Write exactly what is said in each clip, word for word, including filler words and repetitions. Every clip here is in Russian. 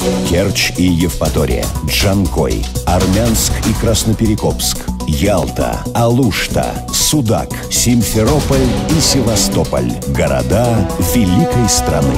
Керчь и Евпатория, Джанкой, Армянск и Красноперекопск, Ялта, Алушта, Судак, Симферополь и Севастополь. Города великой страны.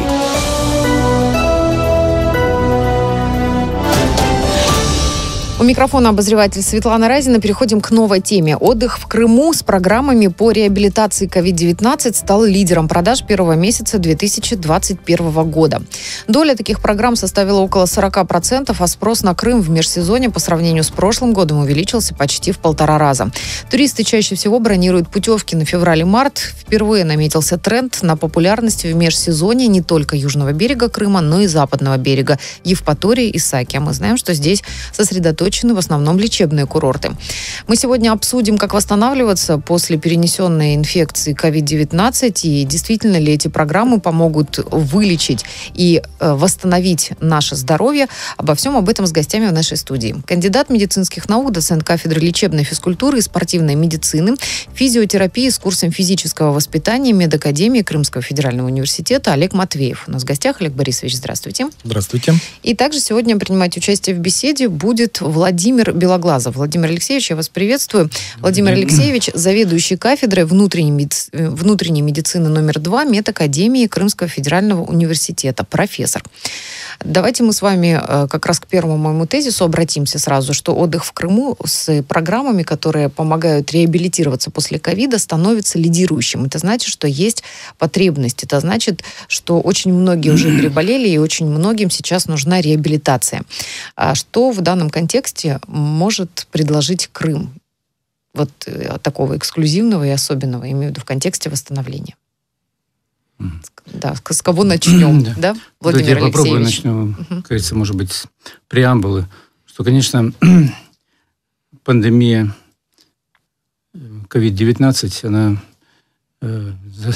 У микрофона обозреватель Светлана Разина. Переходим к новой теме. Отдых в Крыму с программами по реабилитации ковид девятнадцать стал лидером продаж первого месяца две тысячи двадцать первого года. Доля таких программ составила около сорок процентов, а спрос на Крым в межсезонье по сравнению с прошлым годом увеличился почти в полтора раза. Туристы чаще всего бронируют путевки на февраль и март. Впервые наметился тренд на популярность в межсезонье не только южного берега Крыма, но и западного берега Евпатории и Саки. А мы знаем, что здесь сосредоточены в основном лечебные курорты. Мы сегодня обсудим, как восстанавливаться после перенесенной инфекции ковид девятнадцать и действительно ли эти программы помогут вылечить и э, восстановить наше здоровье. Обо всем об этом с гостями в нашей студии. Кандидат медицинских наук, доцент кафедры лечебной физкультуры и спортивной медицины, физиотерапии с курсом физического воспитания медакадемии Крымского федерального университета Олег Матвеев. У нас в гостях. Олег Борисович, здравствуйте. Здравствуйте. И также сегодня принимать участие в беседе будет Владимир Белоглазов. Владимир Алексеевич, я вас приветствую. Владимир Алексеевич, заведующий кафедрой внутренней, меди... внутренней медицины номер два медакадемии Крымского федерального университета, профессор. Давайте мы с вами как раз к первому моему тезису обратимся сразу, что отдых в Крыму с программами, которые помогают реабилитироваться после ковида, становится лидирующим. Это значит, что есть потребность. Это значит, что очень многие уже переболели, и очень многим сейчас нужна реабилитация. А что в данном контексте может предложить Крым? Вот такого эксклюзивного и особенного, имею в виду в контексте восстановления. Да, с кого начнем, да, да? Владимир Алексеевич? Я попробую начну, uh-huh. как говорится, может быть, с преамбулы, что, конечно, пандемия ковид девятнадцать, она э,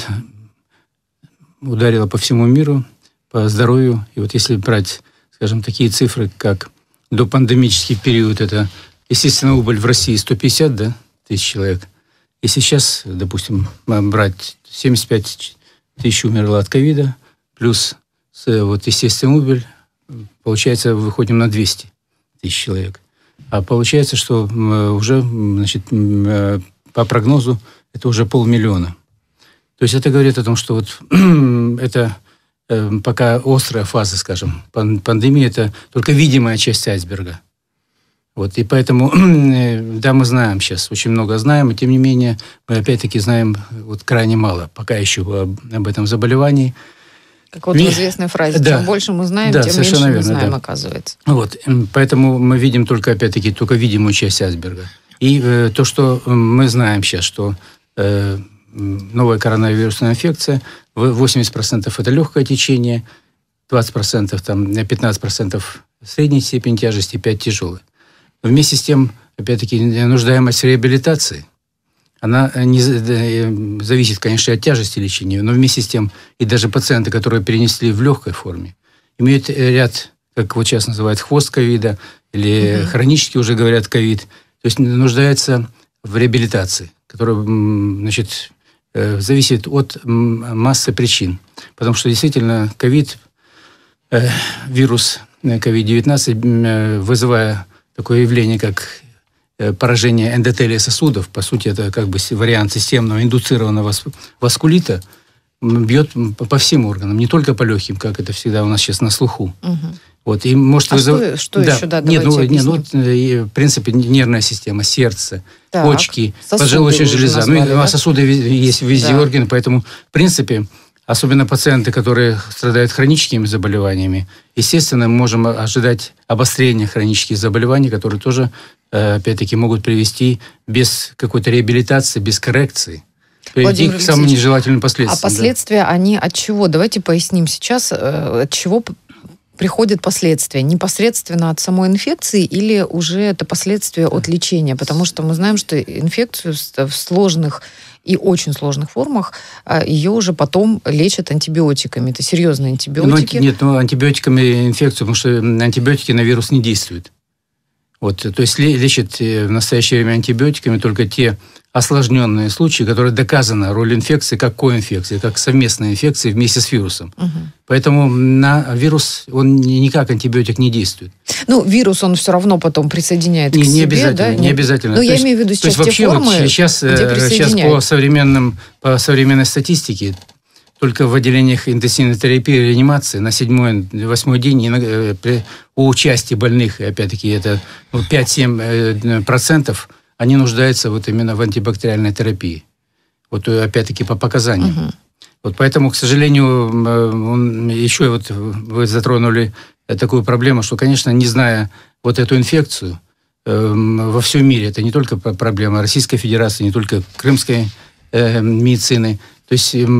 ударила по всему миру, по здоровью. И вот если брать, скажем, такие цифры, как допандемический период, это, естественно, убыль в России сто пятьдесят да, тысяч человек. И сейчас, допустим, брать семьдесят пять тысяч умерло от ковида, плюс вот естественная убыль, получается, выходим на двести тысяч человек. А получается, что уже, значит, по прогнозу, это уже полмиллиона. То есть это говорит о том, что вот это пока острая фаза, скажем, пандемия, это только видимая часть айсберга. Вот, и поэтому, да, мы знаем сейчас, очень много знаем, и тем не менее, мы опять-таки знаем вот крайне мало пока еще об, об этом заболевании. Как вот в известной фразе, да, чем больше мы знаем, да, тем меньше верно, мы знаем, да, оказывается. Вот, поэтому мы видим только, опять-таки, только видимую часть айсберга. И э, то, что мы знаем сейчас, что э, новая коронавирусная инфекция, восемьдесят процентов это легкое течение, двадцать процентов, там, пятнадцать процентов средней степени тяжести, пять процентов тяжелой. Вместе с тем, опять-таки, нуждаемость в реабилитации, она не зависит, конечно, от тяжести лечения, но вместе с тем и даже пациенты, которые перенесли в легкой форме, имеют ряд, как вот сейчас называют, хвост ковида, или mm-hmm. хронически уже говорят ковид, то есть нуждаются в реабилитации, которая, значит, зависит от массы причин. Потому что действительно ковид, вирус ковид девятнадцать, вызывая такое явление, как поражение эндотелия сосудов, по сути, это как бы вариант системного индуцированного васкулита, бьет по всем органам, не только по легким, как это всегда у нас сейчас на слуху. Угу. Вот, и может а вызов... что, что да. еще? Да, нет, ну, нет, ну, в принципе, нервная система, сердце, так, почки, поджелудочная железа. Назвали, ну, да? Сосуды есть везде, да, органы, поэтому, в принципе, особенно пациенты, которые страдают хроническими заболеваниями, естественно, мы можем ожидать обострения хронических заболеваний, которые тоже, опять-таки, могут привести без какой-то реабилитации, без коррекции, привести к самым нежелательным последствиям. А последствия, да, они от чего? Давайте поясним сейчас, от чего приходят последствия? Непосредственно от самой инфекции или уже это последствия от лечения? Потому что мы знаем, что инфекцию в сложных и очень сложных формах ее уже потом лечат антибиотиками. Это серьезные антибиотики. Ну, нет, ну, антибиотиками инфекцию, потому что антибиотики на вирус не действуют. Вот, то есть лечат в настоящее время антибиотиками только те осложненные случаи, которые доказана роль инфекции как коинфекции, как совместной инфекции вместе с вирусом. Угу. Поэтому на вирус он никак антибиотик не действует. Ну, вирус он все равно потом присоединяет не, к себе, не обязательно, да? Не обязательно. Ну, я имею в виду сейчас те вообще формы, вот сейчас, где сейчас по, современным, по современной статистике только в отделениях интенсивной терапии и реанимации на седьмой-восьмой день при, у участия больных, опять-таки, это пять-семь процентов, они нуждаются вот именно в антибактериальной терапии. Вот опять-таки по показаниям. Угу. Вот поэтому, к сожалению, он, еще вот вы затронули такую проблему, что, конечно, не зная вот эту инфекцию, э, во всем мире, это не только проблема Российской Федерации, не только крымской э, медицины. То есть э,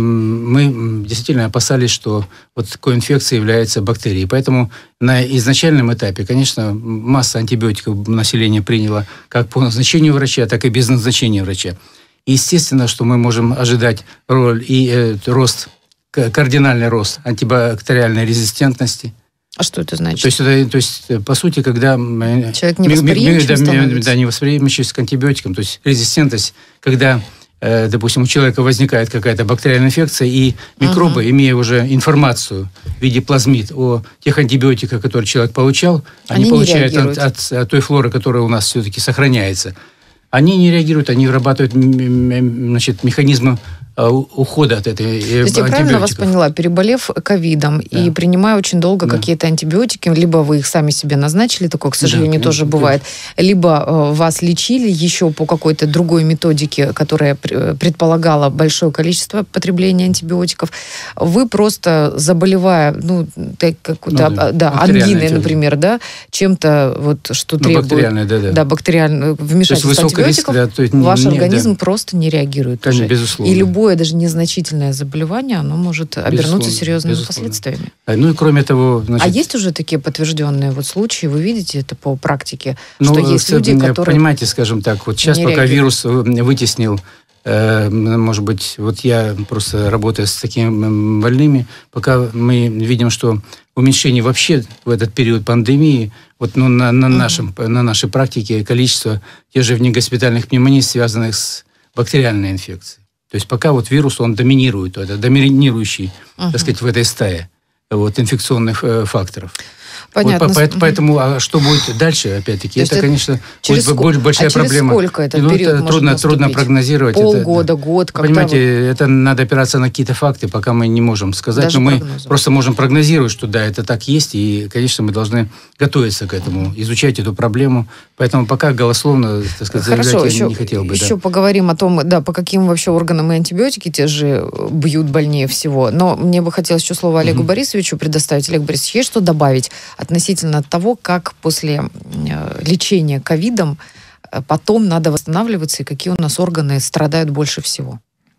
мы действительно опасались, что вот такой инфекцией является бактерией. Поэтому на изначальном этапе, конечно, масса антибиотиков население приняло как по назначению врача, так и без назначения врача. И естественно, что мы можем ожидать роль и э, рост, кардинальный рост антибактериальной резистентности. А что это значит? То есть, это, то есть по сути, когда... Человек невосприимчив становится? Да, невосприимчивость к антибиотикам, то есть резистентность, когда, э, допустим, у человека возникает какая-то бактериальная инфекция, и микробы, uh-huh. имея уже информацию в виде плазмид о тех антибиотиках, которые человек получал, они, они получают от, от, от той флоры, которая у нас все-таки сохраняется. Они не реагируют, они вырабатывают, значит, механизмы ухода от этой антибиотиков. То есть я правильно вас поняла, переболев ковидом да. и принимая очень долго да. какие-то антибиотики, либо вы их сами себе назначили, такое, к сожалению, да, тоже да. бывает, либо вас лечили еще по какой-то другой методике, которая предполагала большое количество потребления антибиотиков, вы просто заболевая, ну, какой-то, ну да, да ангиной, например, да, чем-то, вот, что ну, требует... Бактериальное, да, да. Да, бактериальное вмешательство антибиотиков, риск, да, то есть ваш не, организм да. просто не реагирует. Конечно, уже. Безусловно. И любой даже незначительное заболевание, оно может обернуться безусловно, серьезными безусловно. Последствиями. Ну и кроме того... Значит... А есть уже такие подтвержденные вот случаи, вы видите это по практике, ну, что есть люди, которые... Понимаете, скажем так, вот сейчас пока реагируют. Вирус вытеснил, э, может быть, вот я просто работаю с такими больными, пока мы видим, что уменьшение вообще в этот период пандемии, вот ну, на, на, uh-huh. нашем, на нашей практике количество тех же внегоспитальных пневмоний, связанных с бактериальной инфекцией. То есть пока вот вирус, он доминирует, это доминирующий, uh-huh. так сказать, в этой стае вот, инфекционных э, факторов. Понятно. Вот, поэтому, поэтому, а что будет дальше, опять-таки, это, это, конечно, будет сколько, большая а через проблема. Сколько этот ну, период это трудно, трудно прогнозировать. Полгода, это, год. Понимаете, вы... это надо опираться на какие-то факты, пока мы не можем сказать. Даже но мы прогнозу. Просто можем прогнозировать, что да, это так есть, и, конечно, мы должны готовиться к этому, изучать эту проблему. Поэтому пока голословно, так сказать, Хорошо, заявлять еще, я не хотел бы. Еще да. поговорим о том, да, по каким вообще органам и антибиотики те же бьют больнее всего. Но мне бы хотелось еще слово Олегу mm-hmm. Борисовичу предоставить. Олег Борисович, есть что добавить относительно того, как после лечения ковидом потом надо восстанавливаться, и какие у нас органы страдают больше всего?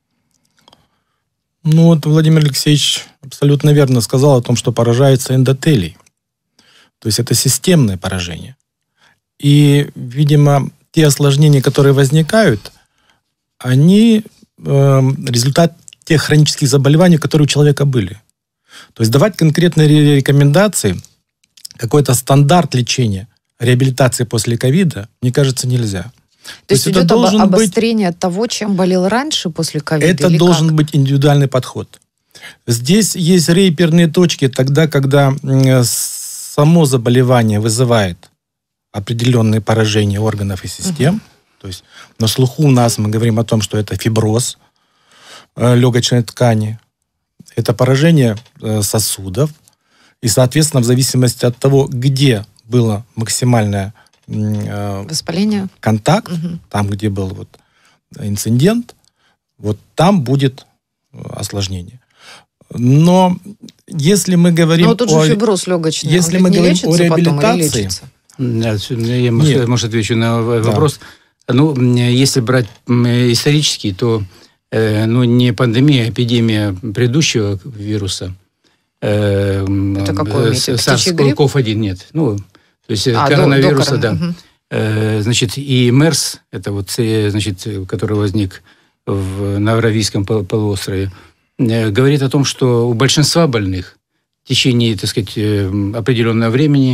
Ну, вот Владимир Алексеевич абсолютно верно сказал о том, что поражается эндотелий. То есть это системное поражение. И, видимо, те осложнения, которые возникают, они э, результат тех хронических заболеваний, которые у человека были. То есть давать конкретные рекомендации, какой-то стандарт лечения, реабилитации после ковида, мне кажется, нельзя. То, То есть идет об, обострение быть, того, чем болел раньше после ковида? Это или должен как? быть индивидуальный подход. Здесь есть реперные точки тогда, когда само заболевание вызывает определенные поражения органов и систем. Угу. То есть на слуху у нас мы говорим о том, что это фиброз э, легочной ткани, это поражение э, сосудов, и, соответственно, в зависимости от того, где было максимальное э, воспаление, контакт, угу. там, где был вот инцидент, вот там будет осложнение. Но если мы говорим... Но тут же фиброз легочный, если он мы не говорим лечится о реабилитации... потом, или лечится? Я, может, может, отвечу на вопрос. Да. Ну, если брать исторически, то э, ну, не пандемия, а эпидемия предыдущего вируса. Э, Это какой? SARS-ков один, нет. Ну, то есть а, коронавируса, до, до да. Угу. Э, значит, и мерс, это вот, значит, который возник в, на Аравийском полуострове, э, говорит о том, что у большинства больных в течение, так сказать, определенного времени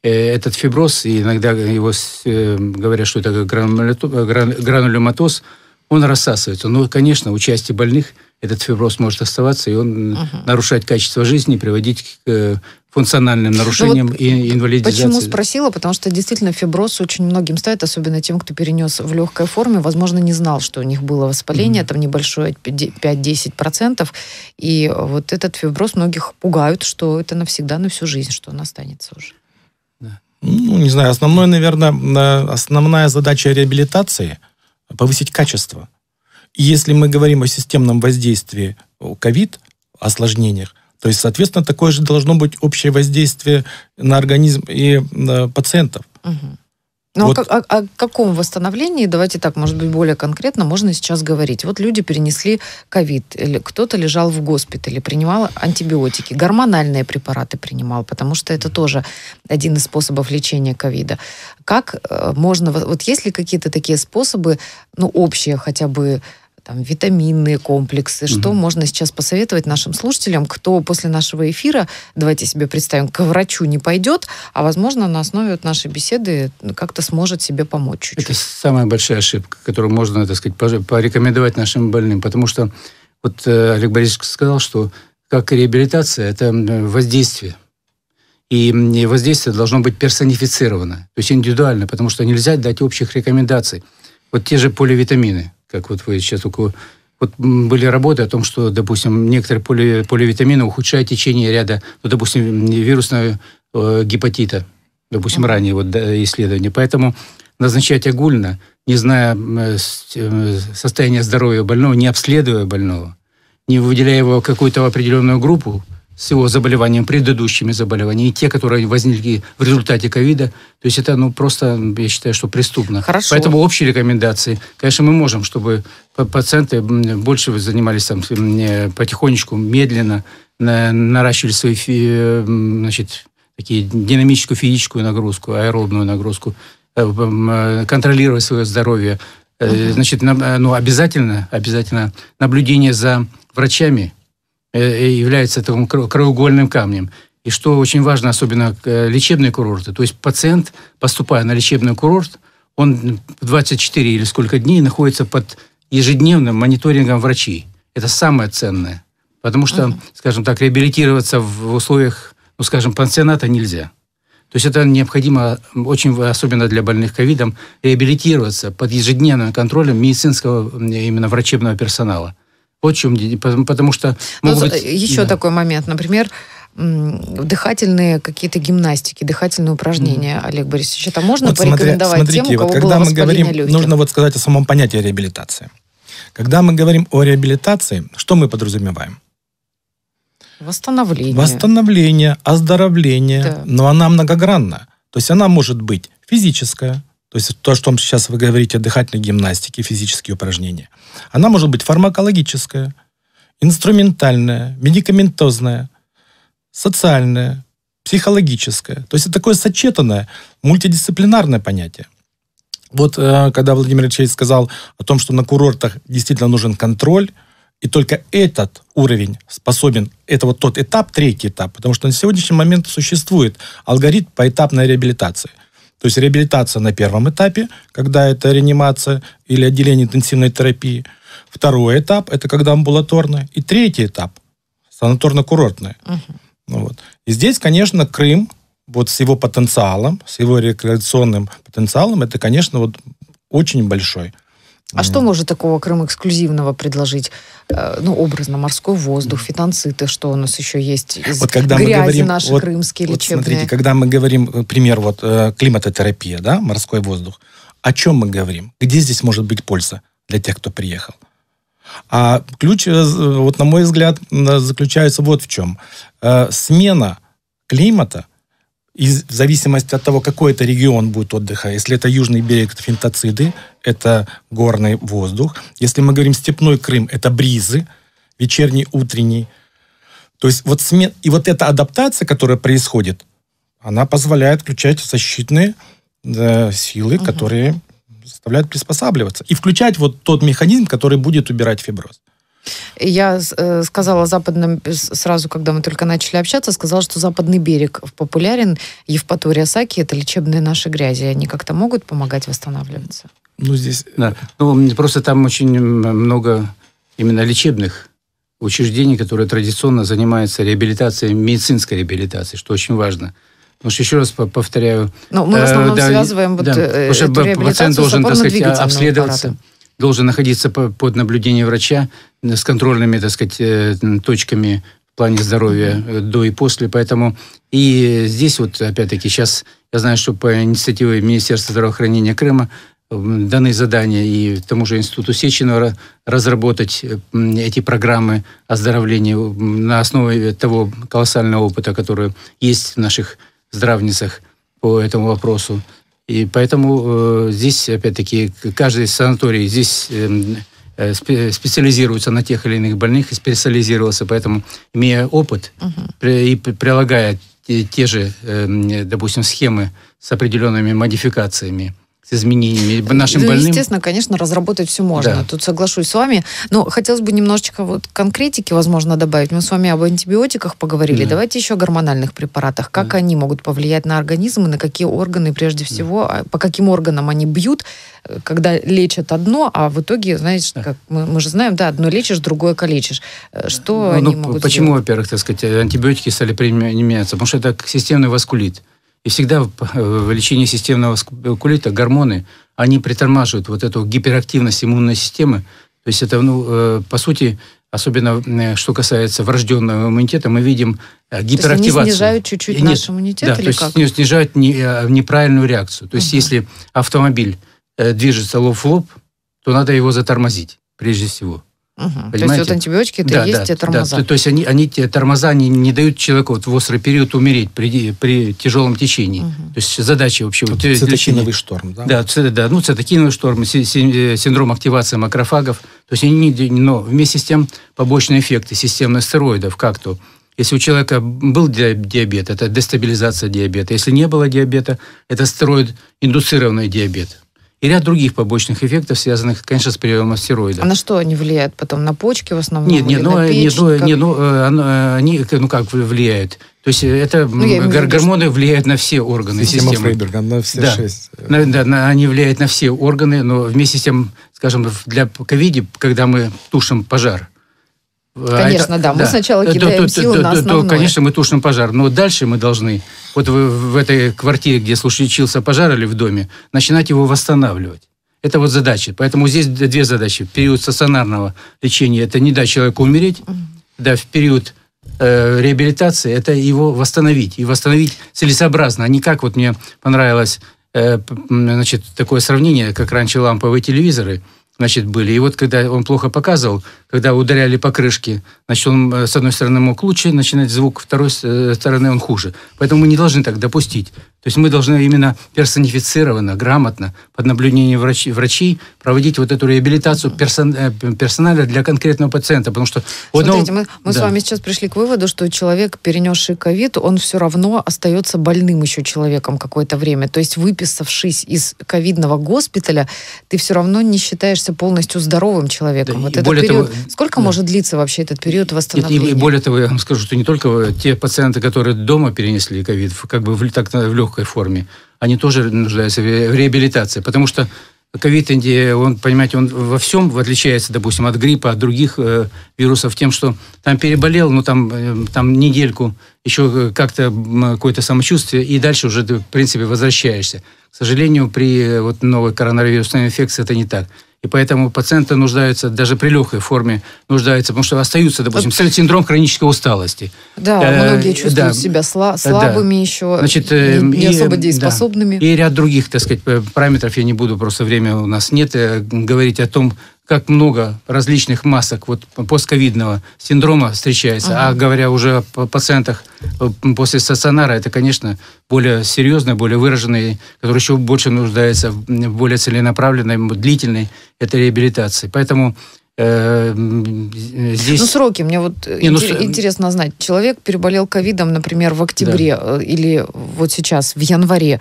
этот фиброз, и иногда его говорят, что это гранулематоз, он рассасывается. Но, конечно, у части больных этот фиброз может оставаться, и он uh-huh. нарушать качество жизни, приводить к функциональным нарушениям вот и инвалидизации. Почему спросила? Потому что действительно фиброз очень многим ставит, особенно тем, кто перенес в легкой форме, возможно, не знал, что у них было воспаление, mm-hmm. там небольшое, пять-десять процентов. И вот этот фиброз многих пугают, что это навсегда, на всю жизнь, что он останется уже. Да. Ну, не знаю, основной, наверное, основная задача реабилитации – повысить качество. И если мы говорим о системном воздействии ковид, осложнениях, то есть, соответственно, такое же должно быть общее воздействие на организм и на пациентов. Угу. Ну, вот. о, о, о каком восстановлении, давайте так, может быть, более конкретно, можно сейчас говорить? Вот люди перенесли ковид, или кто-то лежал в госпитале, принимал антибиотики, гормональные препараты принимал, потому что это тоже один из способов лечения ковида. Как можно, вот есть ли какие-то такие способы, ну, общие хотя бы, там, витаминные комплексы, что mm-hmm. можно сейчас посоветовать нашим слушателям, кто после нашего эфира, давайте себе представим, к врачу не пойдет, а, возможно, на основе вот нашей беседы как-то сможет себе помочь чуть-чуть. Это самая большая ошибка, которую можно, так сказать, порекомендовать нашим больным, потому что вот Олег Борисович сказал, что как реабилитация, это воздействие. И воздействие должно быть персонифицировано, то есть индивидуально, потому что нельзя дать общих рекомендаций. Вот те же поливитамины, как вот вы сейчас только... Вот были работы о том, что, допустим, некоторые поли, поливитамины ухудшают течение ряда, ну, допустим, вирусного э, гепатита, допустим, mm-hmm. ранее вот, да, исследования. Поэтому назначать огульно, не зная э, состояние здоровья больного, не обследуя больного, не выделяя его в какую-то определенную группу с его заболеванием, предыдущими заболеваниями, и те, которые возникли в результате ковида, то есть это, ну, просто, я считаю, что преступно. Хорошо. Поэтому общие рекомендации, конечно, мы можем, чтобы пациенты больше занимались там потихонечку, медленно, наращивали свои, значит, такие динамическую физическую нагрузку, аэробную нагрузку, контролировать свое здоровье. Uh-huh. Значит, ну, обязательно, обязательно наблюдение за врачами является таким краеугольным камнем. И что очень важно, особенно лечебные курорты, то есть пациент, поступая на лечебный курорт, он двадцать четыре или сколько дней находится под ежедневным мониторингом врачей. Это самое ценное. Потому что, uh-huh. скажем так, реабилитироваться в условиях, ну, скажем, пансионата нельзя. То есть это необходимо, очень, особенно для больных ковидом, реабилитироваться под ежедневным контролем медицинского, именно врачебного персонала. Вот в чем, потому что... Могут быть... Еще да. такой момент, например, дыхательные какие-то гимнастики, дыхательные упражнения, mm-hmm. Олег Борисович, это можно вот порекомендовать смотри, смотрите, тем, у кого вот было когда воспаление мы говорим, легких? Нужно вот сказать о самом понятии реабилитации. Когда мы говорим о реабилитации, что мы подразумеваем? Восстановление. Восстановление, оздоровление, да. но она многогранна. То есть она может быть физическая, то есть то, что сейчас вы говорите, дыхательной гимнастики, физические упражнения. Она может быть фармакологическая, инструментальная, медикаментозная, социальная, психологическая. То есть это такое сочетанное, мультидисциплинарное понятие. Вот когда Владимир Ильич сказал о том, что на курортах действительно нужен контроль, и только этот уровень способен, это вот тот этап, третий этап, потому что на сегодняшний момент существует алгоритм поэтапной реабилитации. То есть реабилитация на первом этапе, когда это реанимация или отделение интенсивной терапии. Второй этап, это когда амбулаторная. И третий этап, санаторно-курортная. Uh-huh. Ну, вот. И здесь, конечно, Крым, вот с его потенциалом, с его рекреационным потенциалом, это, конечно, вот очень большой. А mm. что может такого Крым эксклюзивного предложить? Ну, образно, морской воздух, фитонциты, что у нас еще есть из вот когда грязи мы говорим, наши вот, крымские вот лечебные. Смотрите, когда мы говорим, например, вот климатотерапия, да, морской воздух, о чем мы говорим? Где здесь может быть польза для тех, кто приехал? А ключ, вот на мой взгляд, заключается вот в чем. Смена климата, и в зависимости от того, какой это регион будет отдыха, если это южный берег, это фитонциды, это горный воздух. Если мы говорим степной Крым, это бризы, вечерний, утренний. То есть вот смен... И вот эта адаптация, которая происходит, она позволяет включать защитные да, силы, угу. которые заставляют приспосабливаться. И включать вот тот механизм, который будет убирать фиброз. Я э, сказала западном, сразу, когда мы только начали общаться, сказала, что западный берег популярен. Евпатория, Саки — это лечебные наши грязи. Они как-то могут помогать восстанавливаться? Ну, здесь... Да. Ну, просто там очень много именно лечебных учреждений, которые традиционно занимаются реабилитацией, медицинской реабилитацией, что очень важно. Потому что, еще раз повторяю... Но мы в основном да, связываем вот, да, эту реабилитацию пациент должен, так сказать, обследоваться, аппаратом. Должен находиться под наблюдением врача с контрольными, так сказать, точками в плане здоровья до и после. Поэтому и здесь вот, опять-таки, сейчас я знаю, что по инициативе Министерства здравоохранения Крыма даны задания и тому же Институту Сеченова разработать эти программы оздоровления на основе того колоссального опыта, который есть в наших здравницах по этому вопросу. И поэтому э, здесь, опять-таки, каждый санаторий здесь э, э, специализируется на тех или иных больных и специализировался. Поэтому, имея опыт uh-huh. при, и прилагая те, те же, э, допустим, схемы с определенными модификациями, с изменениями нашим ну, больным. Естественно, конечно, разработать все можно. Да. Тут соглашусь с вами. Но хотелось бы немножечко вот конкретики, возможно, добавить. Мы с вами об антибиотиках поговорили. Да. Давайте еще о гормональных препаратах. Как да. они могут повлиять на организм и на какие органы, прежде всего, да. по каким органам они бьют, когда лечат одно, а в итоге, знаешь, да. как мы, мы же знаем, да, одно лечишь, другое калечишь. Что ну, они ну, могут Почему, сделать? Во-первых, так сказать, антибиотики стали применяться? Потому что это системный васкулит. И всегда в лечении системного васкулита гормоны, они притормаживают вот эту гиперактивность иммунной системы. То есть это, ну, по сути, особенно что касается врожденного иммунитета, мы видим гиперактивацию. То есть они снижают чуть-чуть Нет, наш иммунитет да, или то есть как? снижают неправильную реакцию. То есть uh-huh. если автомобиль движется лоб в лоб, то надо его затормозить, прежде всего. Угу. То есть вот антибиотики это да, и есть да, те тормоза. Да, то, то есть они, они те тормоза они не дают человеку вот в острый период умереть при, при тяжелом течении. Угу. То есть задача вообще... Вот, цитокиновый шторм, да? Да, ц, да ну, цитокиновый шторм, синдром активации макрофагов. То есть они не... Но вместе с тем побочные эффекты системных стероидов, как то... Если у человека был диабет, это дестабилизация диабета. Если не было диабета, это стероид-индуцированный диабет. И ряд других побочных эффектов, связанных, конечно, с приемом стероидов. А на что они влияют потом? На почки в основном? Нет, нет, или ну, на печень, нет, ну, как? нет, ну, они, ну, как влияют? То есть это ну, гор- гормоны влияют на все органы система системы. Фрейберга, на все да. шесть. На, да, на, они влияют на все органы, но вместе с тем, скажем, для ковида, когда мы тушим пожар, конечно, это, да. Мы да. сначала кидаем то, силы то, на то, основное. То, конечно, мы тушим пожар. Но дальше мы должны, вот в, в этой квартире, где случился пожар или в доме, начинать его восстанавливать. Это вот задача. Поэтому здесь две задачи. В период стационарного лечения – это не дать человеку умереть. Mm-hmm. Да, в период э, реабилитации – это его восстановить. И восстановить целесообразно. А не как вот мне понравилось э, значит, такое сравнение, как раньше ламповые телевизоры значит, были. И вот когда он плохо показывал, когда ударяли по крышке, значит, он с одной стороны мог лучше начинать звук, с второй стороны он хуже. Поэтому мы не должны так допустить. То есть мы должны именно персонифицированно, грамотно, под наблюдением врачей, врачей проводить вот эту реабилитацию персон, персонально для конкретного пациента. Потому что... Смотрите, одного... мы, мы да. с вами сейчас пришли к выводу, что человек, перенесший ковид, он все равно остается больным еще человеком какое-то время. То есть выписавшись из ковидного госпиталя, ты все равно не считаешься полностью здоровым человеком. Да, вот этот период... того, Сколько да. может длиться вообще этот период восстановления? И, и более того, я вам скажу, что не только те пациенты, которые дома перенесли ковид, как бы в, так, в легкой форме, они тоже нуждаются в реабилитации, потому что ковид, он, понимаете, он во всем отличается, допустим, от гриппа, от других э, вирусов тем, что там переболел, ну там, э, там недельку, еще как-то какое-то самочувствие, и дальше уже ты, в принципе, возвращаешься. К сожалению, при вот, новой коронавирусной инфекции это не так. И поэтому пациенты нуждаются, даже при легкой форме нуждаются, потому что остаются, допустим, вот. синдром хронической усталости. Да, э, многие чувствуют да, себя сла- слабыми да. еще, Значит, э, не, не и, особо дееспособными. Да. И ряд других, так сказать, параметров, я не буду, просто время у нас нет, говорить о том, как много различных масок вот, постковидного синдрома встречается. Uh-huh. А говоря уже о пациентах после стационара, это, конечно, более серьезные, более выраженные, которые еще больше нуждаются в более целенаправленной, длительной этой реабилитации. Поэтому э, здесь... Ну, сроки. Мне вот Не, ну, интер- интересно знать. Человек переболел ковидом, например, в октябре да. или вот сейчас, в январе.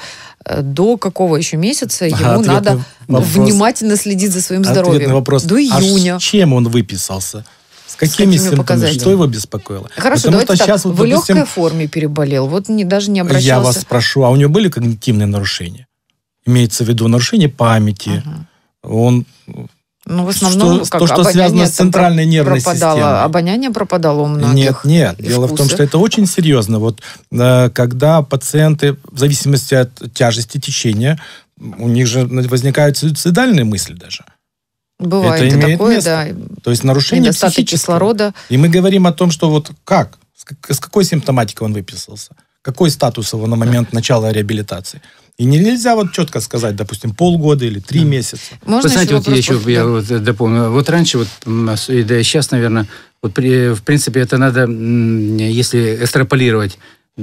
До какого еще месяца ему а, надо вопрос. внимательно следить за своим здоровьем? Вопрос. До июня. А с чем он выписался? С какими симптомами? Что его беспокоило? Хорошо, Потому давайте что так, сейчас, вот, в допустим, легкой форме переболел, вот не, даже не обращался. Я вас спрошу, а у него были когнитивные нарушения? Имеется в виду нарушение памяти. Ага. Он... Ну, в основном, что, как то, что связано с центральной нервной пропадало, системой. Обоняние пропадало у многих. Нет, нет. Дело в том, что это очень серьезно. Вот, когда пациенты, в зависимости от тяжести течения, у них же возникают суицидальные мысли даже. Бывает это и имеет такое, место. да. То есть нарушение недостаток кислорода. И мы говорим о том, что вот как, с какой симптоматикой он выписался, какой статус его на момент начала реабилитации. И нельзя вот четко сказать, допустим, полгода или три месяца. Можно Вы знаете, вот я еще после... я вот дополню. Вот раньше, вот, и да и сейчас, наверное, вот при, в принципе, это надо, если экстраполировать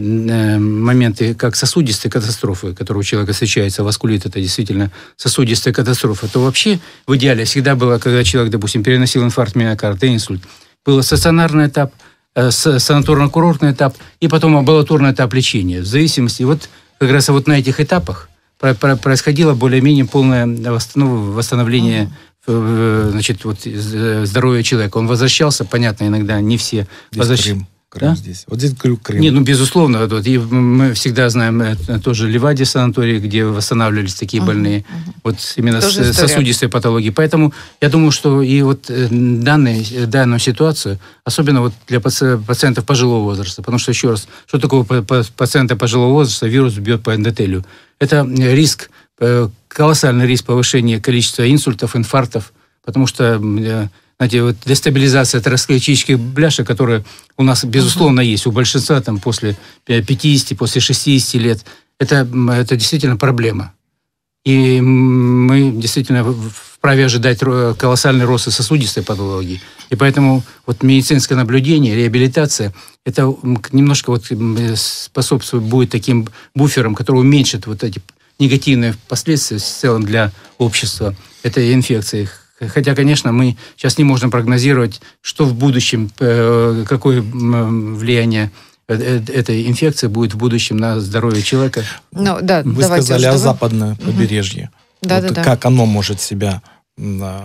моменты как сосудистой катастрофы, которая у человека встречается, васкулит, это действительно сосудистая катастрофа, то вообще в идеале всегда было, когда человек, допустим, переносил инфаркт миокарда, инсульт, был стационарный этап, санаторно-курортный этап и потом амбулаторный этап лечения. В зависимости, вот как раз вот на этих этапах происходило более-менее полное восстановление uh-huh. значит, вот, здоровья человека. Он возвращался, понятно, иногда не все возвращались. Крым да? здесь. Вот здесь Крым. Не, ну, безусловно. Вот, и мы всегда знаем тоже Ливади санаторий, где восстанавливались такие uh-huh, больные. Uh-huh. Вот именно тоже с, сосудистой патологией. Поэтому я думаю, что и вот данные, данную ситуацию, особенно вот для пациентов пожилого возраста, потому что, еще раз, что такое пациента пожилого возраста? Вирус бьет по эндотелию. Это риск, колоссальный риск повышения количества инсультов, инфарктов, потому что... Знаете, вот дестабилизация атеросклеротических бляшек, которая у нас, безусловно, есть, у большинства там после пятидесяти, после шестидесяти лет, это, это действительно проблема. И мы действительно вправе ожидать колоссальный рост и сосудистой патологии. И поэтому вот медицинское наблюдение, реабилитация, это немножко вот способствует, будет таким буфером, который уменьшит вот эти негативные последствия в целом для общества этой инфекции. Хотя, конечно, мы сейчас не можем прогнозировать, что в будущем, какое влияние этой инфекции будет в будущем на здоровье человека. Ну, да, Вы сказали о западном побережье. Да, вот да, да. Как оно может себя... Да,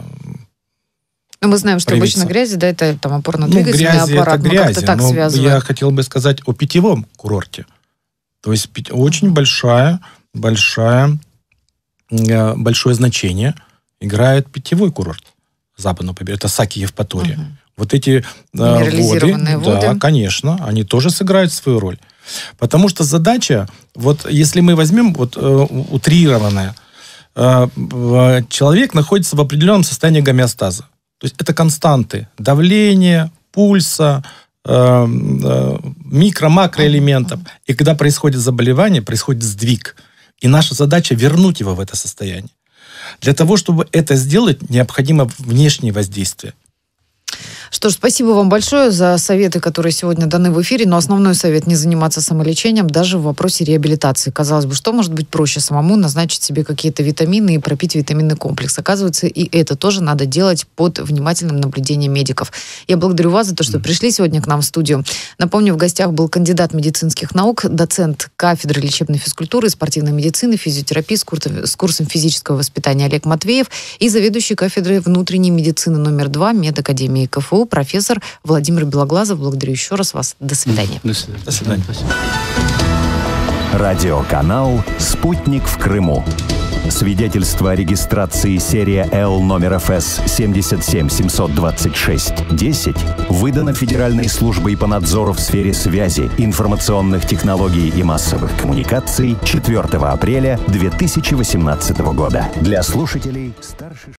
ну, мы знаем, что проявиться. Обычно грязь, да, это там опорно-двигательный ну, аппарат, это грязи, как-то так но связываем. Я хотел бы сказать о питьевом курорте. То есть очень большая, большая, большое значение играет питьевой курорт западного побережья. Это Саки, Евпатория. Угу. Вот эти минерализированные воды, воды, да, конечно, они тоже сыграют свою роль. Потому что задача, вот если мы возьмем вот, э, утрированное, э, человек находится в определенном состоянии гомеостаза. То есть это константы давления, пульса, э, э, микро-макроэлементов. И когда происходит заболевание, происходит сдвиг. И наша задача вернуть его в это состояние. Для того, чтобы это сделать, необходимо внешнее воздействие. Что ж, спасибо вам большое за советы, которые сегодня даны в эфире. Но основной совет — не заниматься самолечением даже в вопросе реабилитации. Казалось бы, что может быть проще? Самому назначить себе какие-то витамины и пропить витаминный комплекс. Оказывается, и это тоже надо делать под внимательным наблюдением медиков. Я благодарю вас за то, что пришли сегодня к нам в студию. Напомню, в гостях был кандидат медицинских наук, доцент кафедры лечебной физкультуры и спортивной медицины, физиотерапии с курсом физического воспитания Олег Матвеев и заведующий кафедрой внутренней медицины номер два медакадемии КФУ профессор Владимир Белоглазов. Благодарю еще раз вас. До свидания. До свидания. До свидания. Радиоканал «Спутник в Крыму». Свидетельство о регистрации серия Л номер эф эс семь семь семь два шесть десять выдано Федеральной службой по надзору в сфере связи, информационных технологий и массовых коммуникаций четвёртого апреля две тысячи восемнадцатого года. Для слушателей старше